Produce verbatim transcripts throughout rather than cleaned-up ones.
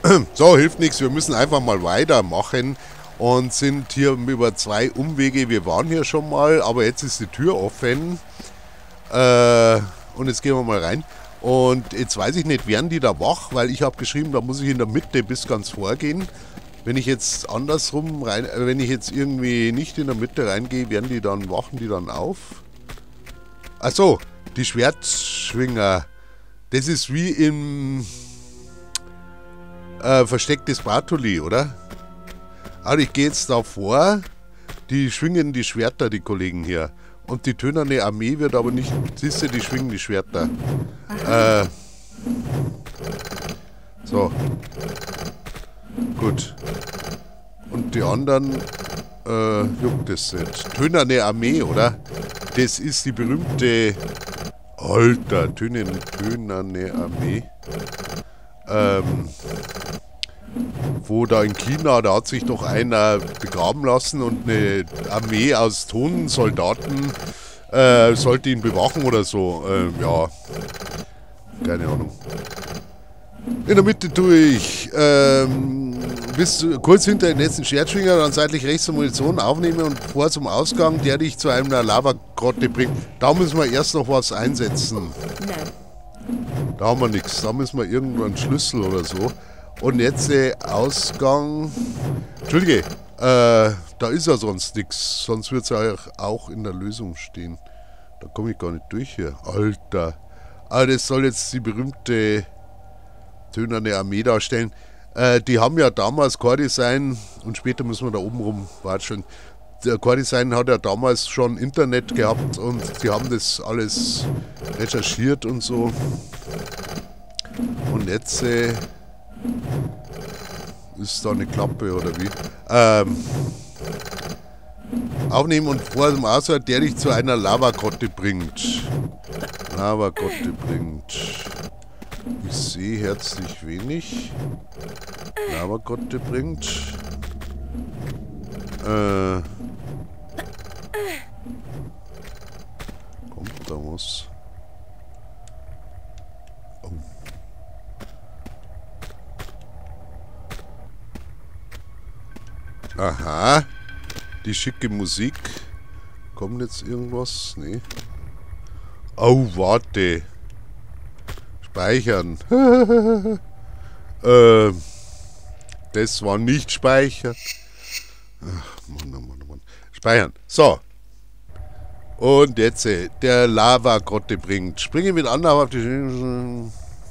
So, hilft nichts. Wir müssen einfach mal weitermachen und sind hier über zwei Umwege. Wir waren hier schon mal, aber jetzt ist die Tür offen. Äh, und jetzt gehen wir mal rein. Und jetzt weiß ich nicht, werden die da wach? Weil ich habe geschrieben, da muss ich in der Mitte bis ganz vorgehen. Wenn ich jetzt andersrum rein, äh, wenn ich jetzt irgendwie nicht in der Mitte reingehe, werden die dann, wachen die dann auf? Achso, die Schwertschwinger. Das ist wie im äh, verstecktes Bartoli, oder? Also ich gehe jetzt da vor. Die schwingen die Schwerter, die Kollegen hier. Und die tönerne Armee wird aber nicht... Siehst du, die schwingen die Schwerter. Äh, so. Gut. Und die anderen äh, juckt es nicht. Tönerne Armee, oder? Das ist die berühmte... Alter, Tönen, Tönerne Armee. Ähm... Wo da in China, da hat sich doch einer begraben lassen und eine Armee aus Tonsoldaten äh, sollte ihn bewachen oder so. Ähm, ja, keine Ahnung. In der Mitte tue ich ähm, bis kurz hinter den letzten Schwertschwinger, dann seitlich rechts zur Munition aufnehme und vor zum Ausgang, der dich zu einer Lavagrotte bringt. Da müssen wir erst noch was einsetzen. Da haben wir nichts. Da müssen wir irgendwann einen Schlüssel oder so. Und jetzt der Ausgang. Entschuldige, äh, da ist ja sonst nichts. Sonst wird es ja auch in der Lösung stehen. Da komme ich gar nicht durch hier. Alter. Aber das soll jetzt die berühmte Tönerne Armee darstellen. Äh, die haben ja damals Core Design und später müssen wir da oben rum watscheln. Der Core Design hat ja damals schon Internet gehabt und die haben das alles recherchiert und so. Und jetzt äh, ist da eine Klappe oder wie? Ähm, aufnehmen und vor dem Auswärts, der dich zu einer Lavagrotte bringt. Lavagrotte bringt. Ich sehe herzlich wenig. Lavagrotte bringt. Äh, kommt da was? Oh. Aha. Die schicke Musik. Kommt jetzt irgendwas? Nee. Oh, warte. Speichern. äh, das war nicht speichern. Ach, Mann, oh Mann, oh Mann. Speichern. So. Und jetzt, äh, der Lavagrotte bringt. Springe mit Anlauf auf die...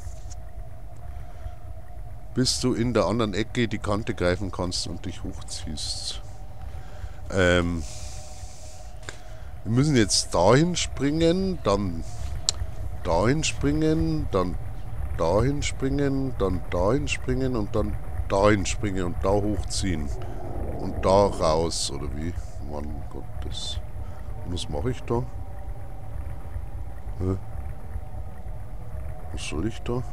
Bis du in der anderen Ecke die Kante greifen kannst und dich hochziehst. Ähm, wir müssen jetzt dahin springen, dann dahin springen, dann dahin springen, dann dahin springen und dann dahin springen und da hochziehen. Und da raus, oder wie? Mann Gottes. Und was mache ich da? Hä? Was soll ich da?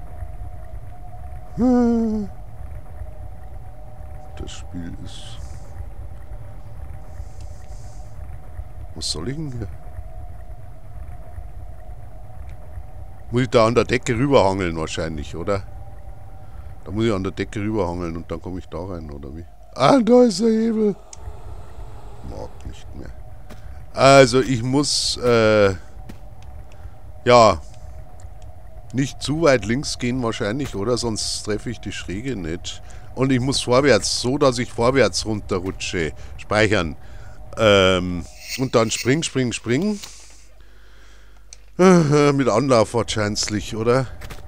Das Spiel ist... Was soll ich denn hier? Muss ich da an der Decke rüberhangeln wahrscheinlich, oder? Da muss ich an der Decke rüberhangeln und dann komme ich da rein, oder wie? Ah, da ist der Hebel. Mag nicht mehr. Also ich muss, äh... ja... nicht zu weit links gehen wahrscheinlich, oder? Sonst treffe ich die Schräge nicht. Und ich muss vorwärts, so dass ich vorwärts runterrutsche. Speichern. Ähm, und dann spring, spring, spring. Äh, mit Anlauf wahrscheinlich, oder?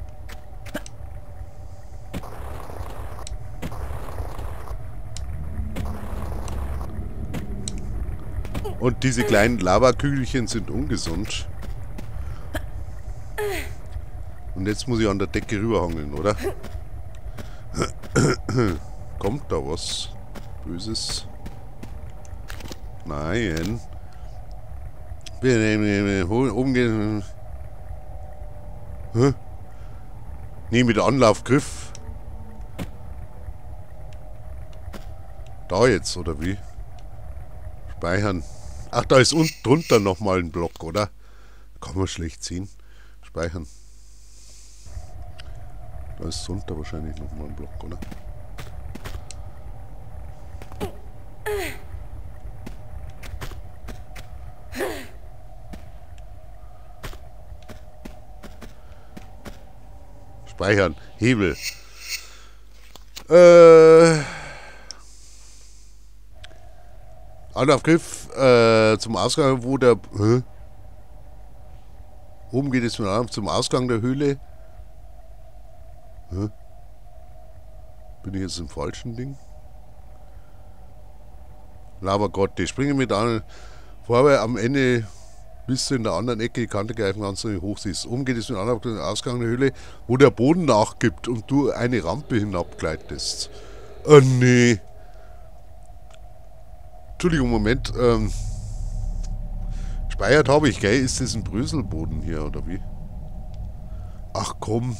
Und diese kleinen Lavakügelchen sind ungesund. Und jetzt muss ich an der Decke rüberhangeln, oder? Kommt da was Böses? Nein. Oben gehen. Hä? Nee, mit Anlaufgriff. Da jetzt, oder wie? Speichern. Ach, da ist unten drunter nochmal ein Block, oder? Kann man schlecht sehen. Speichern. Da ist drunter wahrscheinlich nochmal ein Block, oder? Speichern. Hebel. Äh. Anlaufgriff äh, zum Ausgang, wo der... Hä? Oben geht es zum Ausgang der Höhle. Hä? Bin ich jetzt im falschen Ding? Lava Gott, die springen mit an. Vorher am Ende bis du in der anderen Ecke die Kante greifen kannst und hoch siehst. Oben geht es mit an zum Ausgang der Höhle, wo der Boden nachgibt und du eine Rampe hinabgleitest. Oh nee. Entschuldigung, Moment. Ähm, Speichert habe ich, gell? Ist das ein Bröselboden hier, oder wie? Ach komm.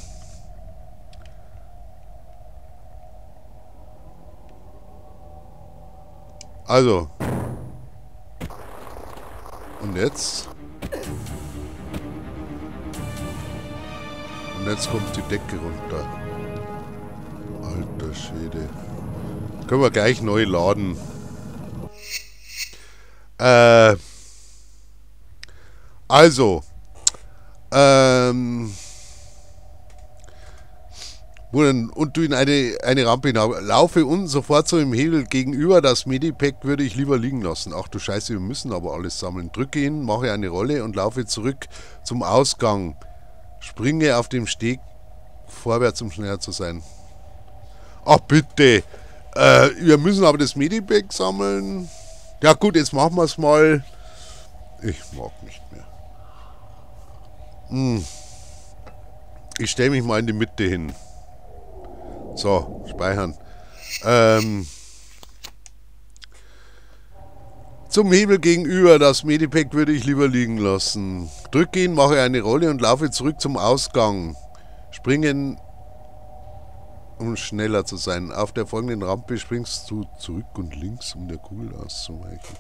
Also. Und jetzt? Und jetzt kommt die Decke runter. Alter Schwede. Können wir gleich neu laden. Äh. Also. Ähm. Und du in eine, eine Rampe hinauf. Laufe unten sofort so im Hebel gegenüber. Das Medipack würde ich lieber liegen lassen. Ach du Scheiße, wir müssen aber alles sammeln. Drücke ihn, mache eine Rolle und laufe zurück zum Ausgang. Springe auf dem Steg vorwärts, um schneller zu sein. Ach bitte. Äh, wir müssen aber das Medipack sammeln. Ja gut, jetzt machen wir es mal. Ich mag nicht mehr. Hm. Ich stelle mich mal in die Mitte hin. So, speichern. Ähm, zum Hebel gegenüber, das Medipack würde ich lieber liegen lassen. Drücke ihn, mache eine Rolle und laufe zurück zum Ausgang. Springen, um schneller zu sein. Auf der folgenden Rampe springst du zurück und links, um der Kugel auszuweichen.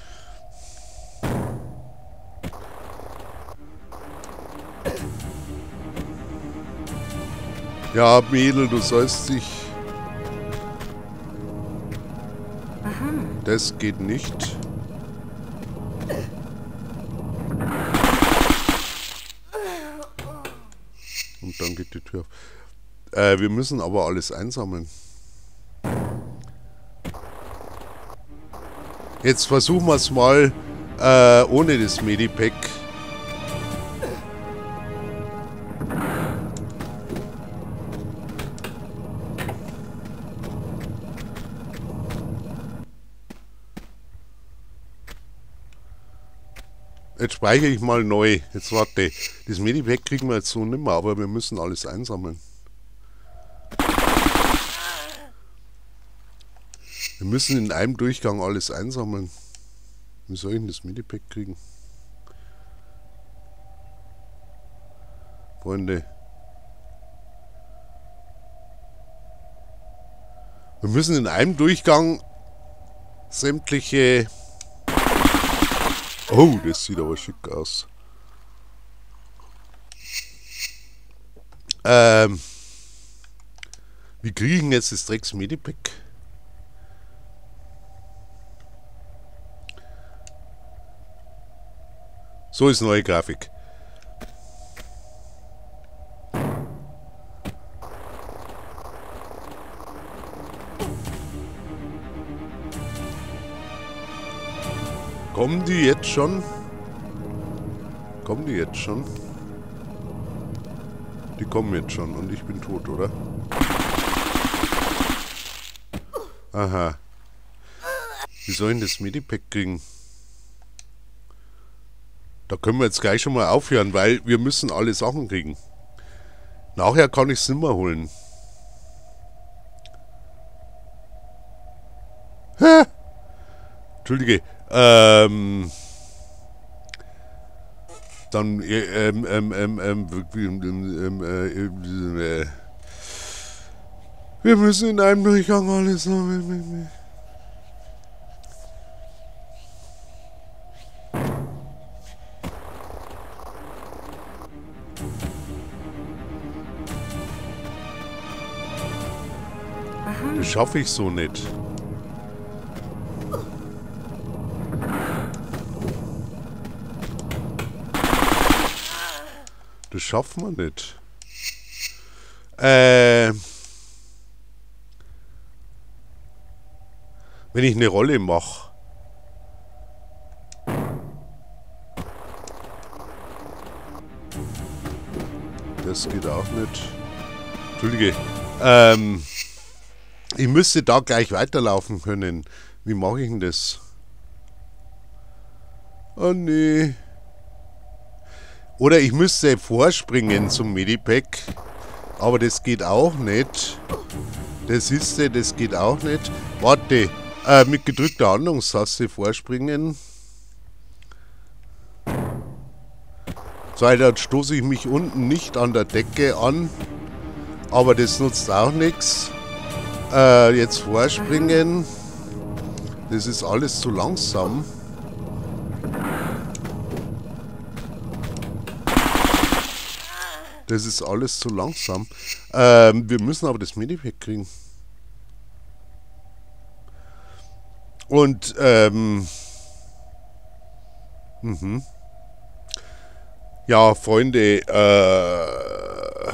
Ja, Mädel, du sollst dich... Aha. Das geht nicht. Und dann geht die Tür auf. Äh, wir müssen aber alles einsammeln. Jetzt versuchen wir es mal äh, ohne das Medipack. Jetzt speichere ich mal neu. Jetzt warte. Das Medipack kriegen wir jetzt so nicht mehr, aber wir müssen alles einsammeln. Wir müssen in einem Durchgang alles einsammeln. Wie soll ich denn das Medipack kriegen? Freunde. Wir müssen in einem Durchgang sämtliche... Oh, das sieht aber schick aus. Ähm, wie kriegen jetzt das Drecks Medipack? So ist neue Grafik. Kommen die jetzt schon? Kommen die jetzt schon? Die kommen jetzt schon und ich bin tot, oder? Aha. Wie soll ich das Medipack kriegen? Da können wir jetzt gleich schon mal aufhören, weil wir müssen alle Sachen kriegen. Nachher kann ich es nicht mehr holen. Hä? Entschuldige. Ähm... Dann, ähm, ähm, ähm, ähm, ähm, äh, äh, wir müssen in einem Durchgang alles sammeln. Das schaffe ich so nicht. Das schaffen wir nicht. Äh, wenn ich eine Rolle mache. Das geht auch nicht. Entschuldige. Ähm, ich müsste da gleich weiterlaufen können. Wie mache ich denn das? Oh nee. Oder ich müsste vorspringen zum Medipack. Aber das geht auch nicht. Das ist das geht auch nicht. Warte. Äh, mit gedrückter Handlungstaste vorspringen. So, dann stoße ich mich unten nicht an der Decke an. Aber das nutzt auch nichts. Äh, jetzt vorspringen. Das ist alles zu langsam. Das ist alles zu langsam. Ähm, wir müssen aber das Medipack kriegen. Und, ähm... Mhm. Ja, Freunde, äh...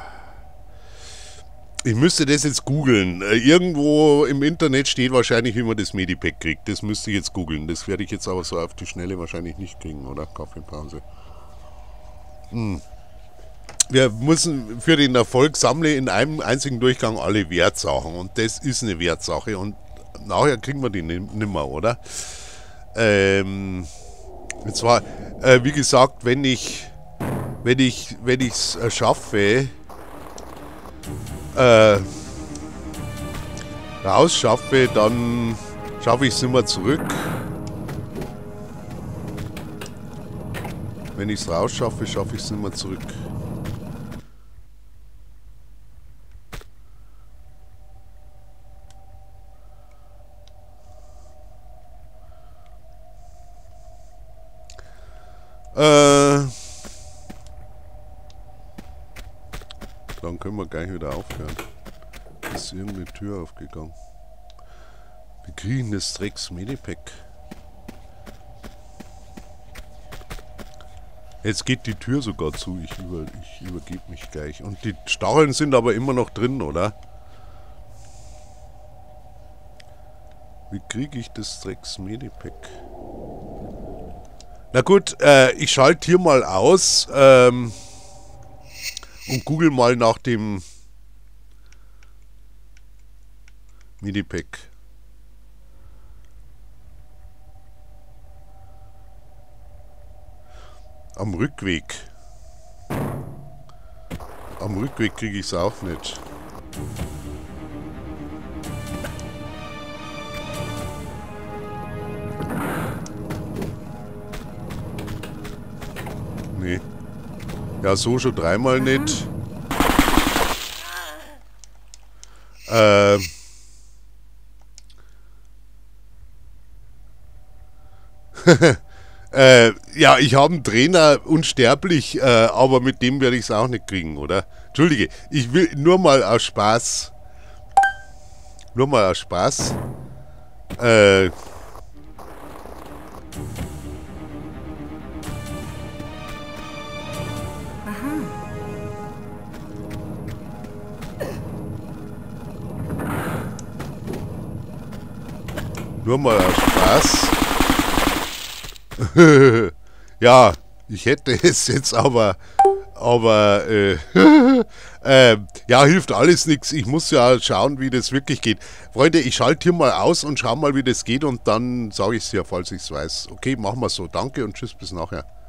ich müsste das jetzt googeln. Äh, irgendwo im Internet steht wahrscheinlich, wie man das Medipack kriegt. Das müsste ich jetzt googeln. Das werde ich jetzt aber so auf die Schnelle wahrscheinlich nicht kriegen, oder? Kaffeepause. Hm. Wir müssen für den Erfolg sammle in einem einzigen Durchgang alle Wertsachen. Und das ist eine Wertsache. Und nachher kriegen wir die nimmer, oder? Ähm... Und zwar, äh, wie gesagt, wenn ich wenn ich wenn ich es äh, schaffe, äh, rausschaffe, dann schaffe ich es nicht mehr zurück. Wenn ich es rausschaffe, schaffe ich es nicht mehr zurück. Äh, dann können wir gleich wieder aufhören. Ist irgendeine Tür aufgegangen. Wir kriegen das Drecks Medipack. Jetzt geht die Tür sogar zu. Ich, über, ich übergebe mich gleich. Und die Stacheln sind aber immer noch drin, oder? Wie kriege ich das Drecks Medipack? Na gut, äh, ich schalte hier mal aus ähm, und google mal nach dem Medipack. Am Rückweg. Am Rückweg kriege ich es auch nicht. Nee. Ja, so schon dreimal nicht. Ähm. äh, ja, ich habe einen Trainer unsterblich, äh, aber mit dem werde ich es auch nicht kriegen, oder? Entschuldige, ich will nur mal aus Spaß. Nur mal aus Spaß. Äh. Nur mal aus Spaß. Ja, ich hätte es jetzt aber, aber, äh, äh, ja, hilft alles nichts. Ich muss ja schauen, wie das wirklich geht. Freunde, ich schalte hier mal aus und schau mal, wie das geht und dann sage ich es ja, falls ich es weiß. Okay, machen wir so. Danke und tschüss, bis nachher.